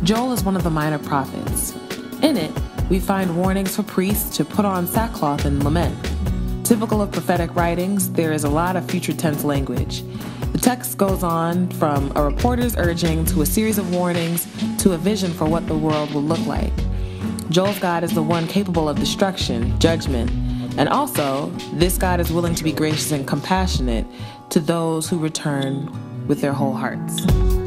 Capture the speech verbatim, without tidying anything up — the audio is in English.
Joel is one of the minor prophets. In it, we find warnings for priests to put on sackcloth and lament. Typical of prophetic writings, there is a lot of future tense language. The text goes on from a reporter's urging to a series of warnings to a vision for what the world will look like. Joel's God is the one capable of destruction, judgment, and also, this God is willing to be gracious and compassionate to those who return with their whole hearts.